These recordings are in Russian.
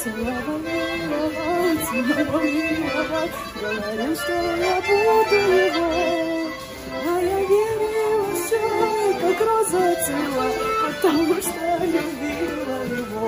целовать. Говорил, что я буду его, а я верила все, как роза цвела, потому что любила его.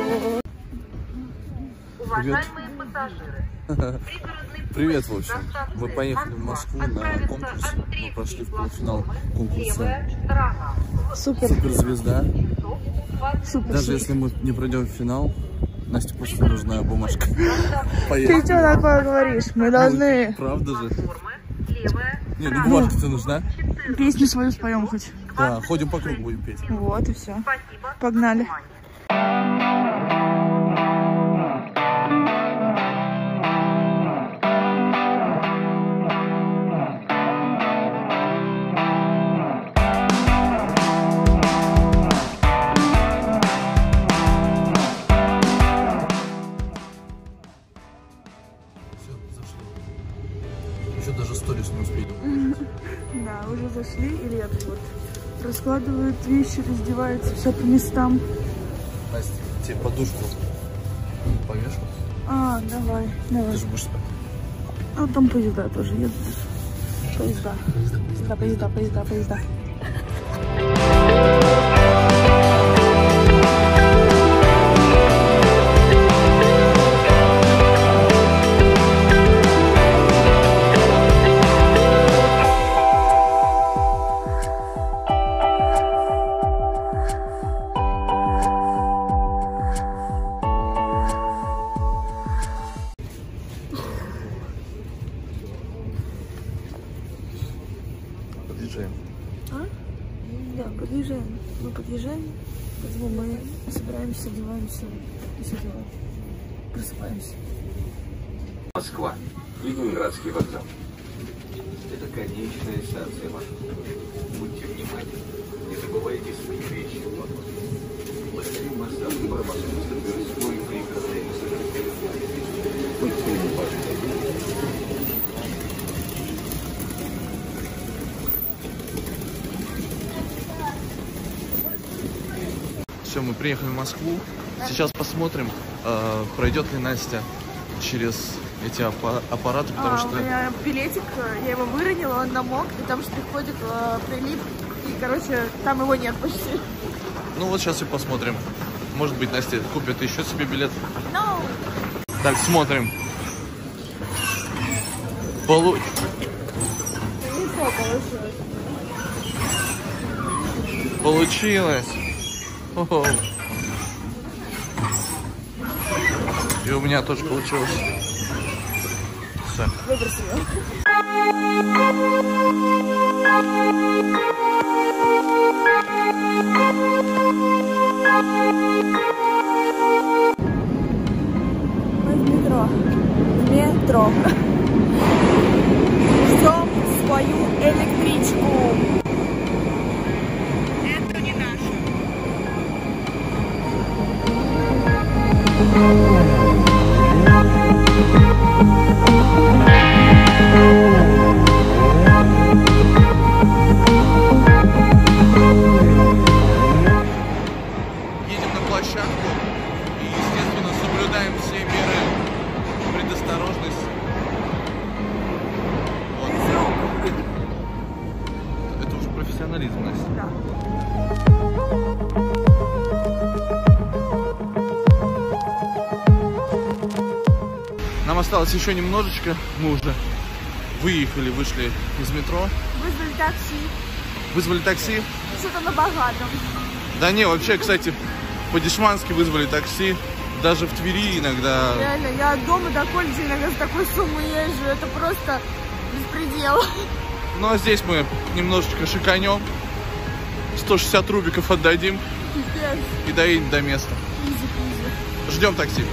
Уважаемые пассажиры, Привет, в общем. Мы поехали в Москву на конкурс. Мы прошли в полуфинал конкурса Суперзвезда. Даже если мы не пройдем в финал, Насте просто нужна бумажка. Ты что такое говоришь? Мы должны... Правда же? Не, ну бумажка-то нужна. Песню свою споем хоть. Да, ходим по кругу будем петь. Вот и все. Погнали. Еще даже сторис не успели. Да, уже зашли, Илья вот раскладывают вещи, раздевается, все по местам. Настя, тебе подушку повешу. А, давай. Ты же будешь спать. А там поезда тоже едут. Поезда. Подъезжаем. А? Да, подъезжаем. Мы подъезжаем, поэтому мы собираемся, одеваемся и все дела. Просыпаемся. Москва. Ленинградский вокзал. Это конечная станция маршрута. Будьте внимательны. Не забывайте свои вещи в вагоне. Большие масштабы Барбасовской Тверской пригородной пассажирской. Будьте внимательны. Все, мы приехали в Москву. Сейчас посмотрим, пройдет ли Настя через эти аппараты, потому что... У меня билетик, я его выронила, он намок, и там же приходит прилип, и, короче, там его нет почти. Ну вот сейчас и посмотрим. Может быть, Настя купит еще себе билет. No. Так, смотрим. Получилось. О-о. И у меня тоже получилось. Все. Выбросил. Мы в метро. Ждем свою электричку. Это не наша. Едем на площадку и, естественно, соблюдаем все меры предосторожности. Вот. Это уже профессионализм, Настя. Да. Нам осталось еще немножечко. Мы уже вышли из метро. Вызвали такси. Вызвали такси. Что-то на богатом. Да не, вообще, кстати, по-дешмански вызвали такси. Даже в Твери иногда. Реально, я от дома до колледжа иногда с такой суммой езжу. Это просто беспредел. Ну а здесь мы немножечко шиканем. 160 рубиков отдадим. Пипец. И доедем до места. Изи-пизи. Ждем такси.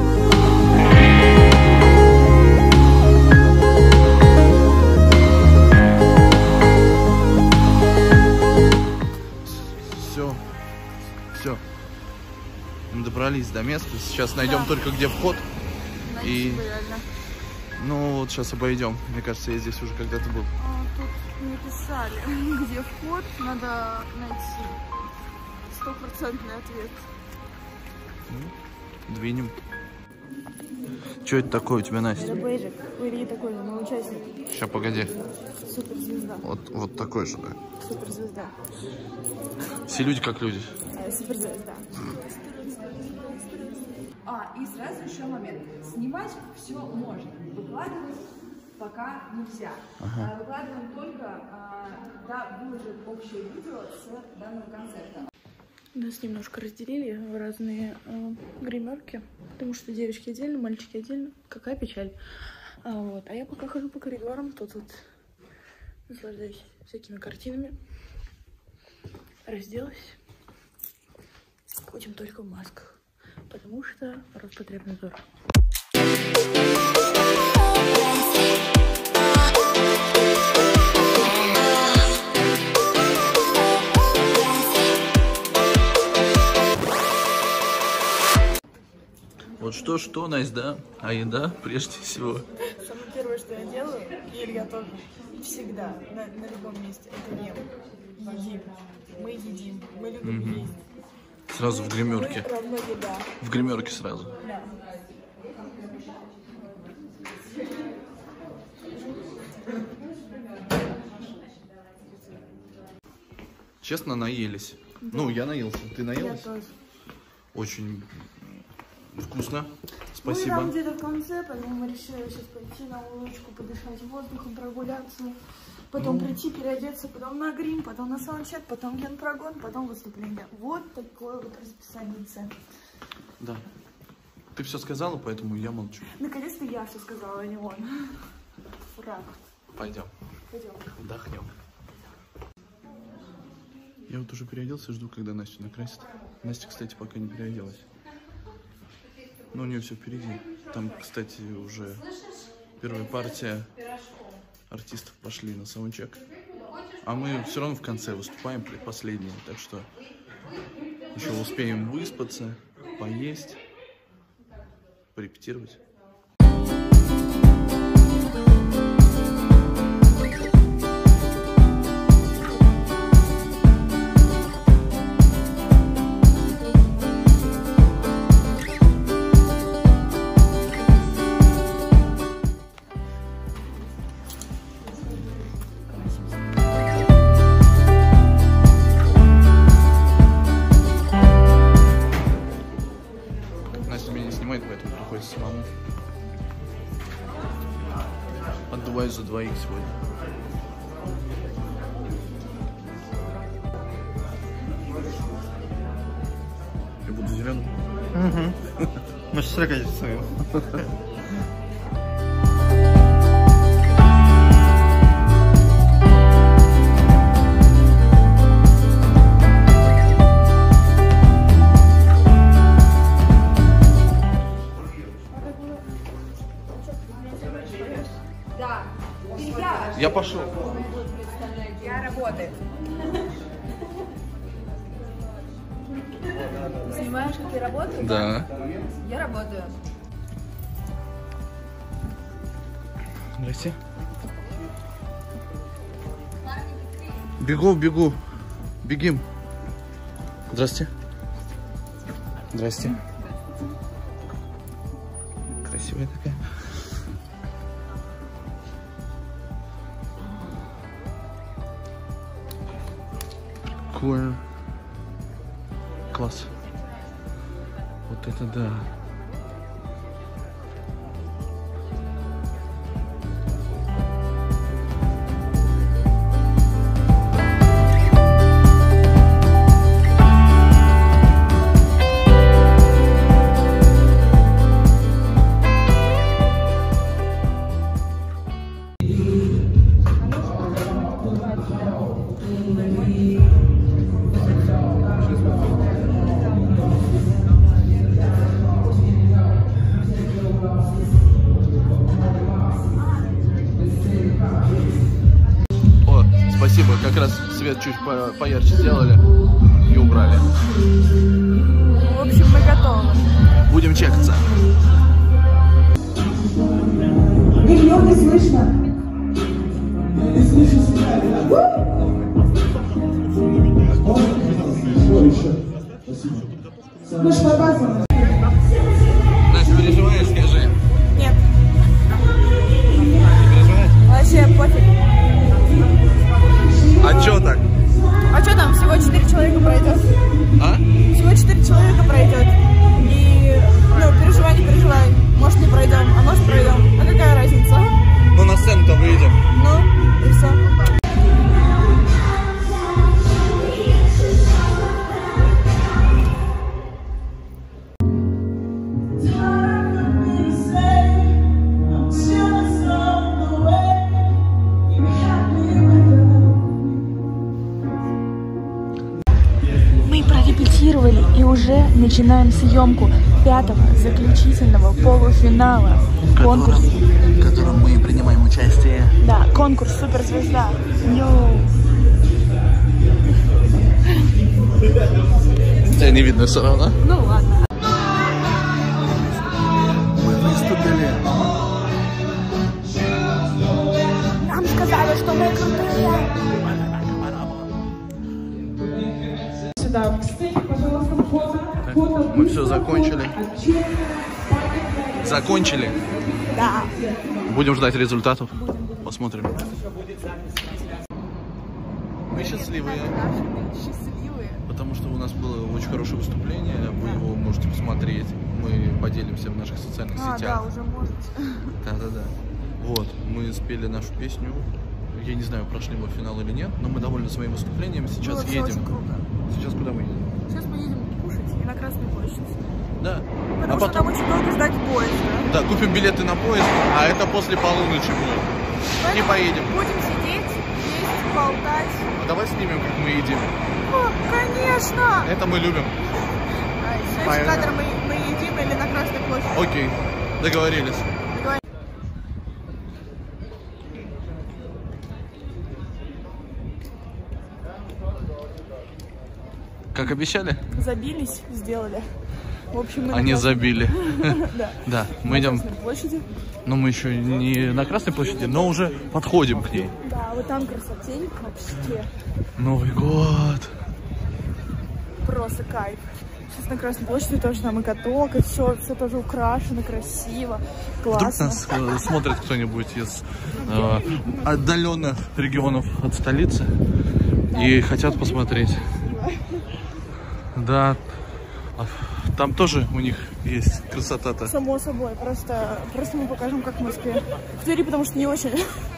Все. Мы добрались до места. Сейчас найдем только где вход. И ну вот сейчас обойдем. Мне кажется, я здесь уже когда-то был. Тут не писали, где вход. Надо найти 100% ответ. Двинем. Что это такое у тебя, Настя? Это бейджик. Или такой, но участник. Сейчас, погоди. Суперзвезда. Вот такой же, да? Суперзвезда. Все люди как люди. Суперзвезда. И сразу еще момент. Снимать все можно, выкладывать пока нельзя. Выкладываем только, когда выложит общее видео с данного концерта. Нас немножко разделили в разные гримерки, потому что девочки отдельно, мальчики отдельно. Какая печаль. А я пока хожу по коридорам, тут наслаждаюсь всякими картинами. Разделась. Ходим только в масках, потому что Роспотребнадзор. Вот что, Настя, да? А еда прежде всего. Самое первое, что я делаю, и Илья тоже, всегда, на любом месте, это ем. Едим. Мы едим. Мы любим есть. Сразу в гримерке. Мы равно еда. В гримерке сразу. Да. Честно, наелись. Да. Ну, я наелся. Ты наелась? Я тоже. Очень вкусно. Спасибо. Мы там где-то в конце, поэтому мы решили сейчас пойти на улочку, подышать воздухом, прогуляться. Потом прийти, переодеться, потом на грим, потом на саундчек, потом генпрогон, потом выступление. Вот такое вот расписание. Да. Ты все сказала, поэтому я молчу. Наконец-то я все сказала, а не он. Ура. Пойдем. Пойдем. Отдохнем. Я вот уже переоделся, жду, когда Настю накрасит. Настя, кстати, пока не переоделась. Но у нее все впереди. Там, кстати, уже первая партия артистов пошли на саундчек. А мы все равно в конце выступаем, предпоследние. Так что еще успеем выспаться, поесть, порепетировать. Поэтому приходится самому. Отдуваюсь за двоих сегодня. Я буду зеленым. Мы же срокать рисуем. Да. Я пошел. Я работаю. Снимаешь, как я работаю? Да. Я работаю. Здрасте. Бегу. Бегим. Здрасте. Здрасте. Красивая такая. Прикольно. Класс. Вот это да. Спасибо, как раз свет чуть поярче сделали и убрали. В общем, мы готовы. Будем чекаться. Ее не слышно. Не слышно. Мы ж показываем. Настя, переживаешь, скажи? Нет. начинаем съемку 5-го заключительного полуфинала конкурса. В котором мы принимаем участие. Да, конкурс суперзвезда. Йоу. Тебя не видно все равно. Ну ладно. Мы выступили. Нам сказали, что мы крутые. Сюда. Мы все закончили. Закончили. Да. Будем ждать результатов. Посмотрим. Мы счастливые. Счастливые. Потому что у нас было очень хорошее выступление. Вы его можете посмотреть. Мы поделимся в наших социальных сетях. Да, уже можете. Да. Вот, мы спели нашу песню. Я не знаю, прошли мы финал или нет, но мы довольны своим выступлением. Сейчас Было едем. очень круто. Сейчас куда мы едем? Сейчас мы едем кушать и на Красную площадь. Да. Потому что нам очень долго ждать поезд, да? Да, купим билеты на поезд, а это после полуночи будет. Поэтому И поедем. Будем сидеть, есть, болтать. Давай снимем, как мы едим. О, конечно! Это мы любим. Следующий Поэтому. кадр мы едим или на Красной площади. Окей, договорились. Как обещали? Забились, сделали. В общем, мы Они забили. Да. Да, мы идем. На Красной площади. Но мы еще не на Красной площади, но уже подходим к ней. Да, вот там красотень вообще. Новый год. Просто кайф. Сейчас на Красной площади тоже там и каток, и все тоже украшено, красиво, Вдруг классно. нас смотрит кто-нибудь из отдаленных регионов от столицы и хотят посмотреть. Да, там тоже у них есть красота-то. Само собой, просто мы покажем, как в Москве. В Твери, потому что не очень.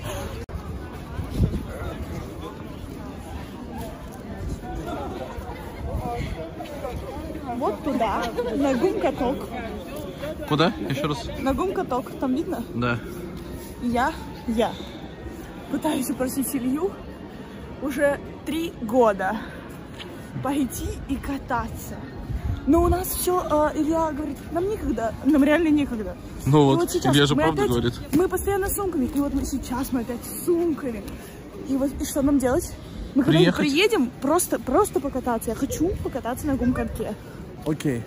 Вот туда, на гум-каток. Куда? Еще раз? На гум-каток, там видно? Да. Я пытаюсь упросить Илью уже 3 года пойти и кататься. Но у нас все, Илья говорит, нам некогда, нам реально некогда. Ну И вот, сейчас Илья же мы правду опять- говорит. Мы постоянно с сумками, и вот сейчас мы опять с сумками. И вот и что нам делать? Мы когда-нибудь приедем просто покататься. Я хочу покататься на гум-катке. Окей.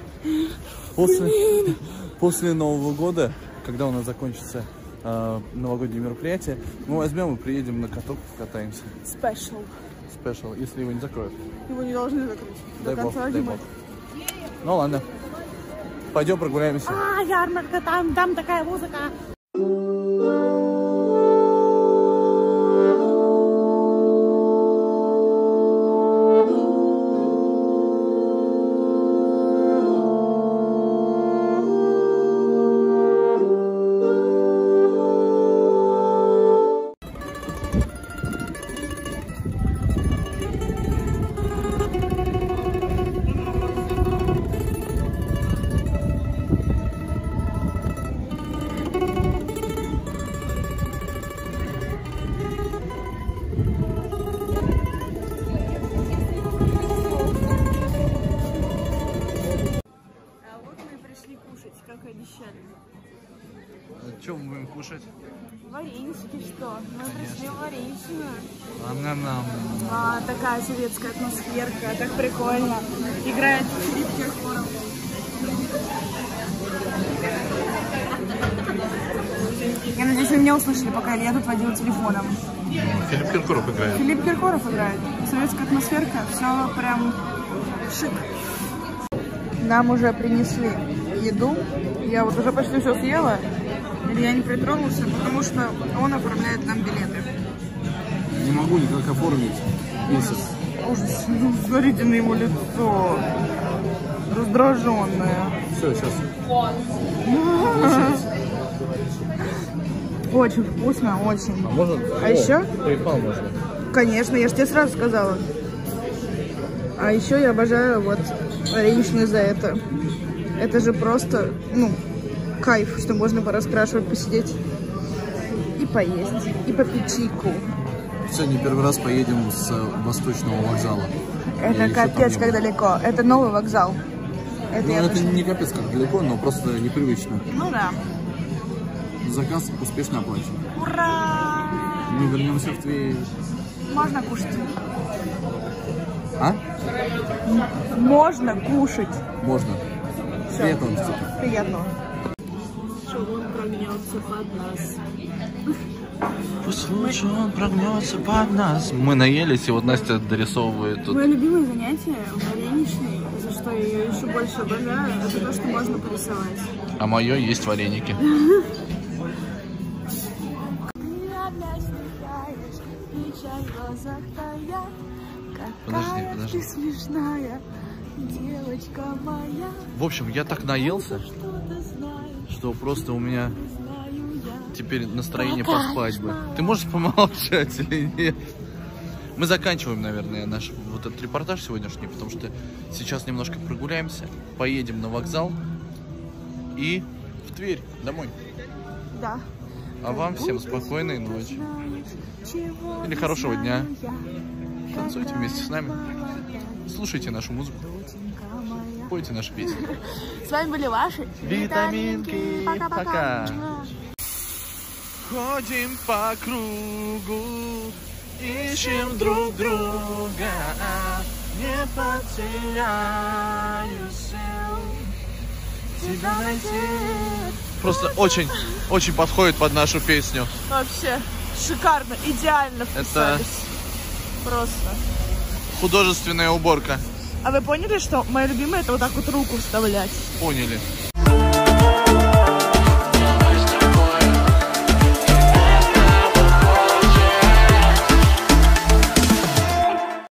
После Нового года, когда у нас закончится новогоднее мероприятие, мы возьмем и приедем на каток, покатаемся. Спешл. Спешл, если его не закроют. Его не должны закрыть Дай до бог, конца дай зимы. бог. Ну ладно. Пойдем прогуляемся. Ярмарка, там такая музыка. Как обещали. Что мы будем кушать? Варенички что? Мы пришли в Вареничную. Нам. Такая советская атмосферка, так прикольно. Играет Филипп Киркоров. Я надеюсь, вы меня услышали, пока Илья тут водил телефоном. Филипп Киркоров играет. Филипп Киркоров играет. Советская атмосферка, все прям шик. Нам уже принесли еду. Я вот уже почти все съела. Илья не притронулся, потому что он оформляет нам билеты. Не могу никак оформить. Ужас. Смотрите на его лицо. Раздраженное. Все, сейчас. Очень вкусно, очень. А можно? А еще? PayPal можно. Конечно, я же тебе сразу сказала. А еще я обожаю вот вареничную за это. Это же просто, кайф, что можно пораскрашивать, посидеть и поесть, и попить чайку. Сегодня первый раз поедем с Восточного вокзала. Это капец как далеко. Это новый вокзал. Это Ну, я это пошла. не капец как далеко, но просто непривычно. Ну да. Заказ успешно оплачен. Ура! Мы вернемся в Тверь. Можно кушать. А? Можно кушать. Можно. Приятного аппетита. Приятного. Что он прогнется под нас. Пусть лучше он прогнется под нас. Мы наелись, и вот Настя дорисовывает тут. Мое любимое занятие вареничный, за что я ее еще больше обожаю, это то, что можно порисовать. А мое есть вареники. Подожди, подожди. Ты смешная девочка моя. В общем, я так наелся, Что-то знаешь, что просто у меня знаю я. теперь настроение поспать бы. Ты можешь помолчать или нет? Мы заканчиваем, наверное, наш вот этот репортаж сегодняшний, потому что сейчас немножко прогуляемся, поедем на вокзал и в Тверь, домой. Да. А вам всем спокойной ночи. Или хорошего дня. Танцуйте вместе с нами. Слушайте нашу музыку. Пойте наши песни. С вами были ваши Витаминки. Пока-пока. Пока. Ходим по кругу, ищем друг друга, не потеряю сил тебя найти. Просто очень подходит под нашу песню. Вообще шикарно, идеально вписались. Просто. Художественная уборка. А вы поняли, что мое любимое это вот так вот руку вставлять? Поняли.